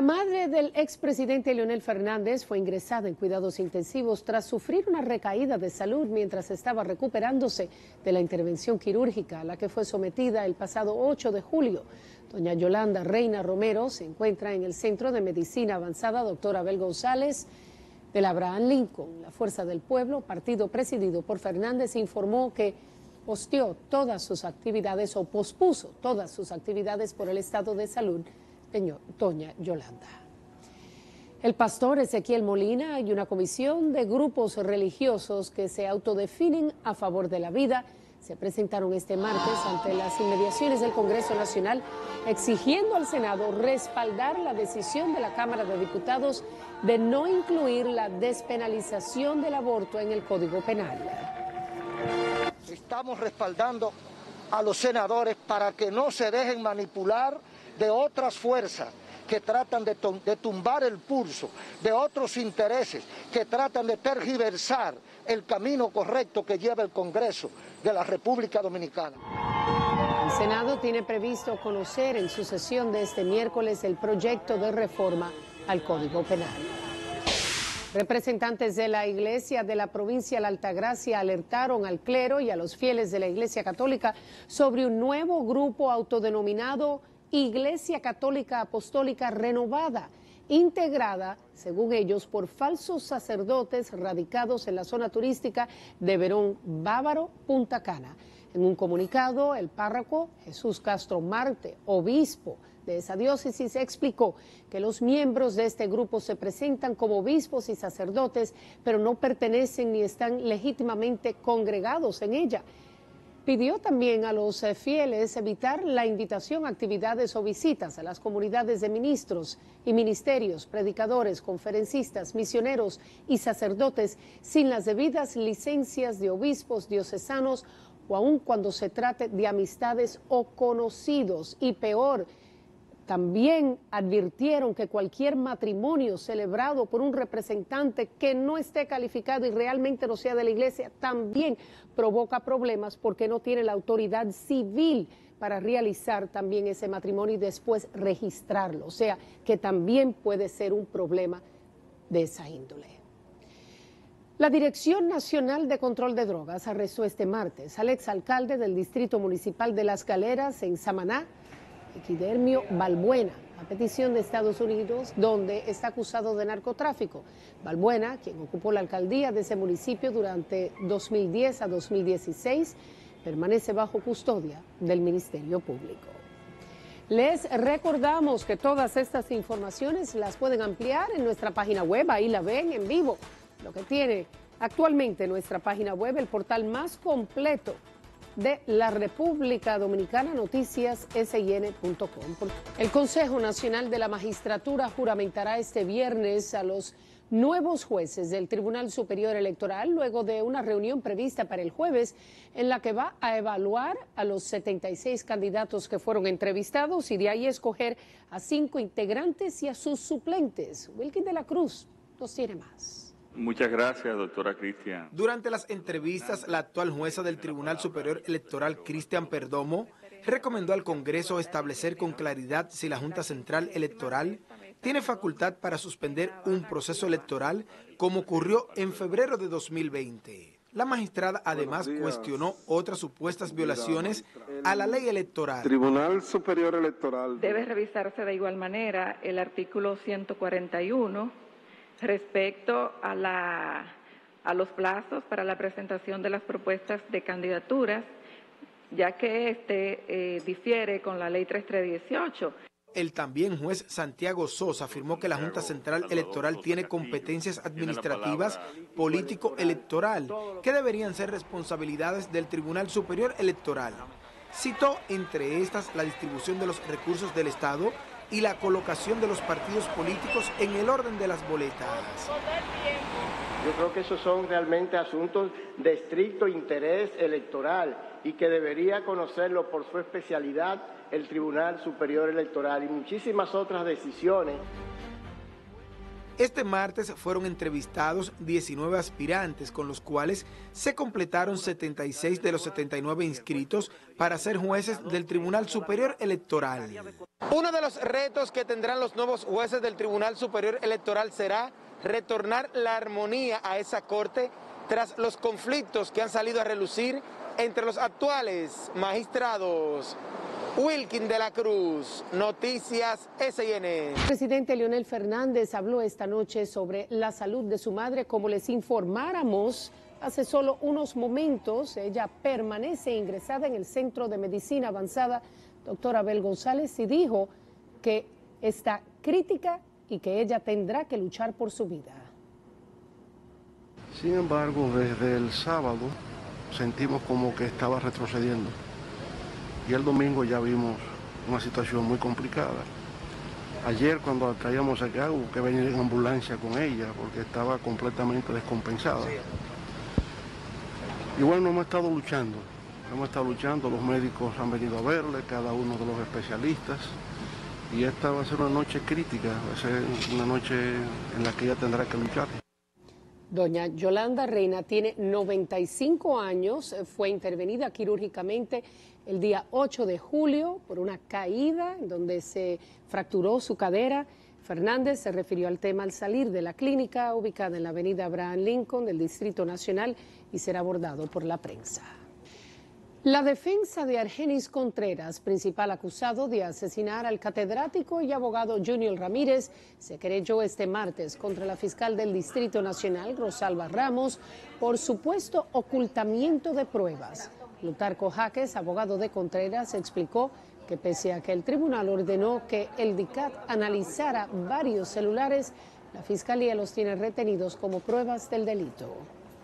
La madre del expresidente Leonel Fernández fue ingresada en cuidados intensivos tras sufrir una recaída de salud mientras estaba recuperándose de la intervención quirúrgica a la que fue sometida el pasado 8 de julio. Doña Yolanda Reina Romero se encuentra en el Centro de Medicina Avanzada Dr. Abel González del Abraham Lincoln. La Fuerza del Pueblo, partido presidido por Fernández, informó que pospuso todas sus actividades por el estado de salud de doña Yolanda. El pastor Ezequiel Molina y una comisión de grupos religiosos que se autodefinen a favor de la vida se presentaron este martes ante las inmediaciones del Congreso Nacional exigiendo al Senado respaldar la decisión de la Cámara de Diputados de no incluir la despenalización del aborto en el Código Penal. Estamos respaldando a los senadores para que no se dejen manipular de otras fuerzas que tratan de tumbar el pulso, de otros intereses que tratan de tergiversar el camino correcto que lleva el Congreso de la República Dominicana. El Senado tiene previsto conocer en su sesión de este miércoles el proyecto de reforma al Código Penal. Representantes de la Iglesia de la provincia de la Altagracia alertaron al clero y a los fieles de la Iglesia Católica sobre un nuevo grupo autodenominado Iglesia Católica Apostólica Renovada, integrada, según ellos, por falsos sacerdotes radicados en la zona turística de Verón Bávaro, Punta Cana. En un comunicado, el párroco Jesús Castro Marte, obispo de esa diócesis, explicó que los miembros de este grupo se presentan como obispos y sacerdotes, pero no pertenecen ni están legítimamente congregados en ella. Pidió también a los fieles evitar la invitación a actividades o visitas a las comunidades de ministros y ministerios, predicadores, conferencistas, misioneros y sacerdotes sin las debidas licencias de obispos diocesanos o aun cuando se trate de amistades o conocidos. Y peor, también advirtieron que cualquier matrimonio celebrado por un representante que no esté calificado y realmente no sea de la iglesia también provoca problemas porque no tiene la autoridad civil para realizar también ese matrimonio y después registrarlo. O sea, que también puede ser un problema de esa índole. La Dirección Nacional de Control de Drogas arrestó este martes al exalcalde del Distrito Municipal de Las Galeras en Samaná, Equidermio Balbuena, a petición de Estados Unidos, donde está acusado de narcotráfico. Balbuena, quien ocupó la alcaldía de ese municipio durante 2010 a 2016, permanece bajo custodia del Ministerio Público. Les recordamos que todas estas informaciones las pueden ampliar en nuestra página web, ahí la ven en vivo. Lo que tiene actualmente nuestra página web, el portal más completo de la República Dominicana, noticiassin.com. El Consejo Nacional de la Magistratura juramentará este viernes a los nuevos jueces del Tribunal Superior Electoral luego de una reunión prevista para el jueves en la que va a evaluar a los 76 candidatos que fueron entrevistados y de ahí escoger a 5 integrantes y a sus suplentes. Wilkin de la Cruz nos tiene más. Muchas gracias, doctora Cristian. Durante las entrevistas, la actual jueza del Tribunal Superior Electoral, Cristian Perdomo, recomendó al Congreso establecer con claridad si la Junta Central Electoral tiene facultad para suspender un proceso electoral como ocurrió en febrero de 2020. La magistrada además cuestionó otras supuestas violaciones a la ley electoral. Tribunal Superior Electoral debe revisarse de igual manera el artículo 141 respecto a los plazos para la presentación de las propuestas de candidaturas, ya que este difiere con la ley 3318. El también juez Santiago Sosa afirmó que la Junta Central Electoral tiene competencias administrativas político-electoral que deberían ser responsabilidades del Tribunal Superior Electoral. Citó entre estas la distribución de los recursos del Estado y la colocación de los partidos políticos en el orden de las boletas. Yo creo que esos son realmente asuntos de estricto interés electoral y que debería conocerlo por su especialidad el Tribunal Superior Electoral y muchísimas otras decisiones. Este martes fueron entrevistados 19 aspirantes, con los cuales se completaron 76 de los 79 inscritos para ser jueces del Tribunal Superior Electoral. Uno de los retos que tendrán los nuevos jueces del Tribunal Superior Electoral será retornar la armonía a esa corte tras los conflictos que han salido a relucir entre los actuales magistrados. Wilkin de la Cruz, Noticias SIN. El presidente Leonel Fernández habló esta noche sobre la salud de su madre. Como les informáramos hace solo unos momentos, ella permanece ingresada en el Centro de Medicina Avanzada Dr. Abel González y dijo que está crítica y que ella tendrá que luchar por su vida. Sin embargo, desde el sábado sentimos como que estaba retrocediendo. Y el domingo ya vimos una situación muy complicada. Ayer cuando la traíamos acá hubo que venir en ambulancia con ella porque estaba completamente descompensada. Y bueno, hemos estado luchando, los médicos han venido a verle, cada uno de los especialistas, y esta va a ser una noche crítica, va a ser una noche en la que ella tendrá que luchar. Doña Yolanda Reina tiene 95 años, fue intervenida quirúrgicamente el día 8 de julio por una caída en donde se fracturó su cadera. Fernández se refirió al tema al salir de la clínica ubicada en la avenida Abraham Lincoln del Distrito Nacional y será abordado por la prensa. La defensa de Argenis Contreras, principal acusado de asesinar al catedrático y abogado Junior Ramírez, se querelló este martes contra la fiscal del Distrito Nacional, Rosalba Ramos, por supuesto ocultamiento de pruebas. Plutarco Jaques, abogado de Contreras, explicó que pese a que el tribunal ordenó que el DICAT analizara varios celulares, la fiscalía los tiene retenidos como pruebas del delito.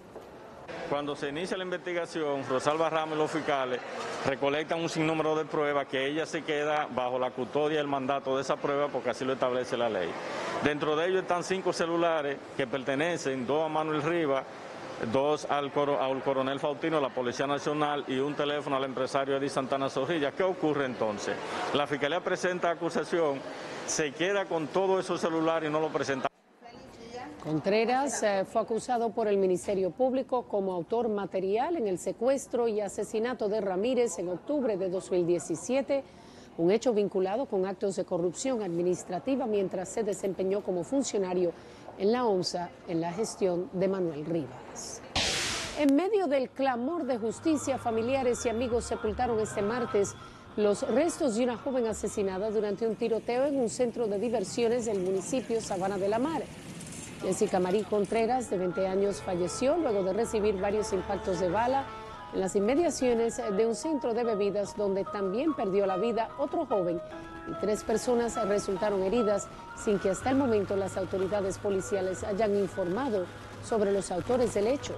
Cuando se inicia la investigación, Rosalba Ramos y los fiscales recolectan un sinnúmero de pruebas que ella se queda bajo la custodia y el mandato de esa prueba porque así lo establece la ley. Dentro de ellos están 5 celulares que pertenecen, 2 a Manuel Rivas, 2 al coronel Faustino, la Policía Nacional, y un teléfono al empresario Eddie Santana Zorrilla. ¿Qué ocurre entonces? La fiscalía presenta acusación, se queda con todos esos celulares y no lo presenta. Contreras fue acusado por el Ministerio Público como autor material en el secuestro y asesinato de Ramírez en octubre de 2017, un hecho vinculado con actos de corrupción administrativa mientras se desempeñó como funcionario en la ONSA en la gestión de Manuel Rivas. En medio del clamor de justicia, familiares y amigos sepultaron este martes los restos de una joven asesinada durante un tiroteo en un centro de diversiones del municipio Sabana de la Mar. Jessica Marie Contreras, de 20 años, falleció luego de recibir varios impactos de bala en las inmediaciones de un centro de bebidas donde también perdió la vida otro joven y 3 personas resultaron heridas sin que hasta el momento las autoridades policiales hayan informado sobre los autores del hecho.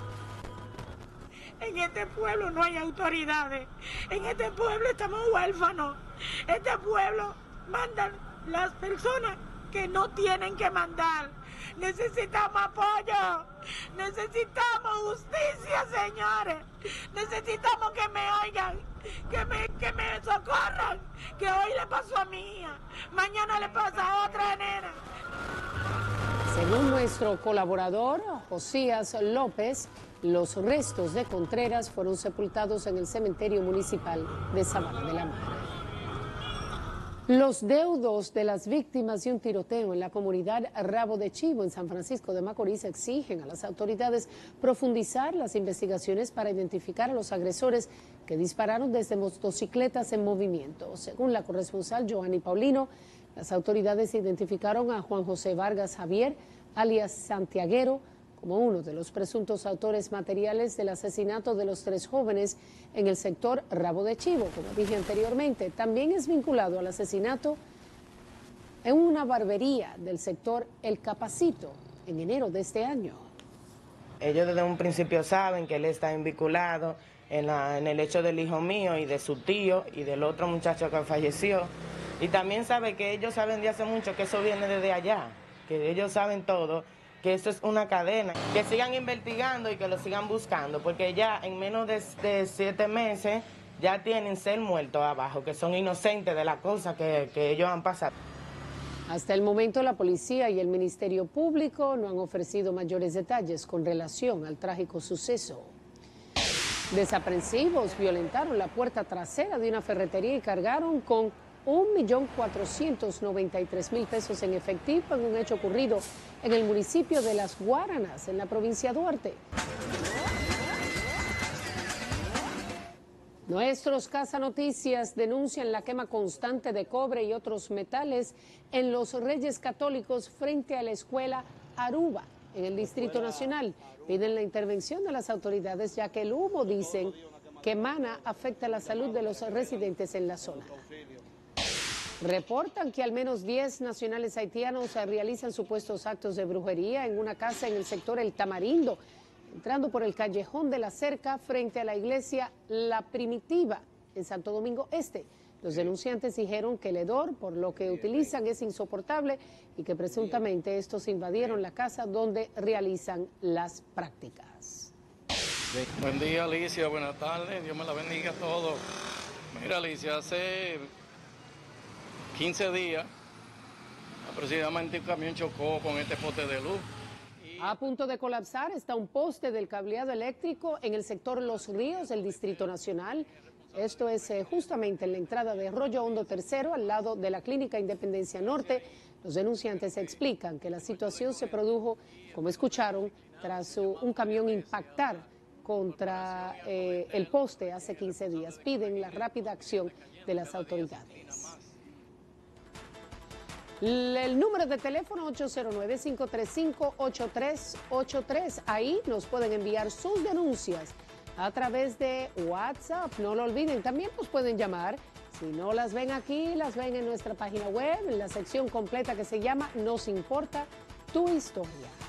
En este pueblo no hay autoridades, en este pueblo estamos huérfanos, este pueblo mandan las personas que no tienen que mandar. Necesitamos apoyo, necesitamos justicia, señores, necesitamos que me oigan, que me socorran, que hoy le pasó a mi hija, mañana le pasa a otra nena. Según nuestro colaborador, Josías López, los restos de Contreras fueron sepultados en el cementerio municipal de Sabana de la Mar. Los deudos de las víctimas de un tiroteo en la comunidad Rabo de Chivo en San Francisco de Macorís exigen a las autoridades profundizar las investigaciones para identificar a los agresores que dispararon desde motocicletas en movimiento. Según la corresponsal Joanny Paulino, las autoridades identificaron a Juan José Vargas Javier, alias Santiaguero, como uno de los presuntos autores materiales del asesinato de los 3 jóvenes en el sector Rabo de Chivo. Como dije anteriormente, también es vinculado al asesinato en una barbería del sector El Capacito en enero de este año. Ellos desde un principio saben que él está vinculado en el hecho del hijo mío y de su tío y del otro muchacho que falleció. Y también sabe que ellos saben de hace mucho que eso viene desde allá, que ellos saben todo, que esto es una cadena, que sigan investigando y que lo sigan buscando, porque ya en menos de 7 meses ya tienen 6 muertos abajo, que son inocentes de la cosa que ellos han pasado. Hasta el momento, la policía y el Ministerio Público no han ofrecido mayores detalles con relación al trágico suceso. Desaprensivos violentaron la puerta trasera de una ferretería y cargaron con 1.493.000 pesos en efectivo en un hecho ocurrido en el municipio de Las Guaranas, en la provincia de Duarte. Nuestros cazanoticias denuncian la quema constante de cobre y otros metales en los Reyes Católicos frente a la escuela Aruba, en el Distrito Nacional. Piden la intervención de las autoridades, ya que el humo, dicen, que emana afecta la salud de los residentes en la zona. Reportan que al menos 10 nacionales haitianos realizan supuestos actos de brujería en una casa en el sector El Tamarindo, entrando por el callejón de la Cerca frente a la iglesia La Primitiva en Santo Domingo Este. Los denunciantes dijeron que el hedor, por lo que utilizan, es insoportable y que presuntamente estos invadieron la casa donde realizan las prácticas. Buen día, Alicia, buenas tardes, Dios me la bendiga a todos. Mira, Alicia, hace 15 días aproximadamente un camión chocó con este poste de luz. A punto de colapsar está un poste del cableado eléctrico en el sector Los Ríos del Distrito Nacional. Esto es justamente en la entrada de Arroyo Hondo Tercero, al lado de la Clínica Independencia Norte. Los denunciantes explican que la situación se produjo, como escucharon, tras un camión impactar contra el poste hace 15 días. Piden la rápida acción de las autoridades. El número de teléfono 809-535-8383. Ahí nos pueden enviar sus denuncias a través de WhatsApp. No lo olviden, también nos pueden llamar. Si no las ven aquí, las ven en nuestra página web, en la sección completa que se llama Nos Importa Tu Historia.